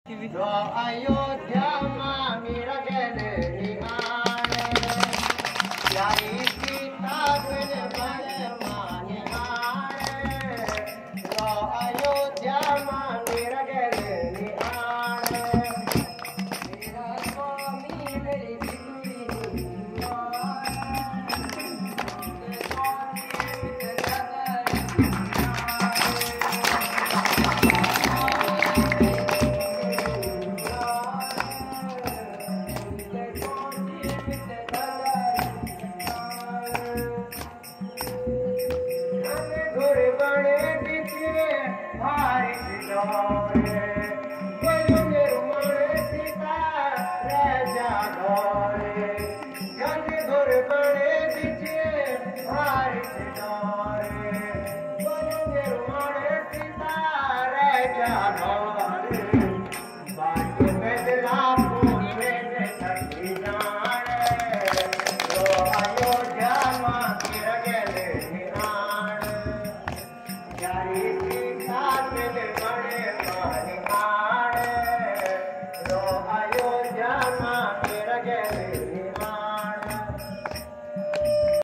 जो अयोध्या मां मेरा गले निहारे प्यारी सीता बिन बन माने हारे जो अयोध्या मां मेरा गले निहारे मेरा स्वामी मेरी Daddy.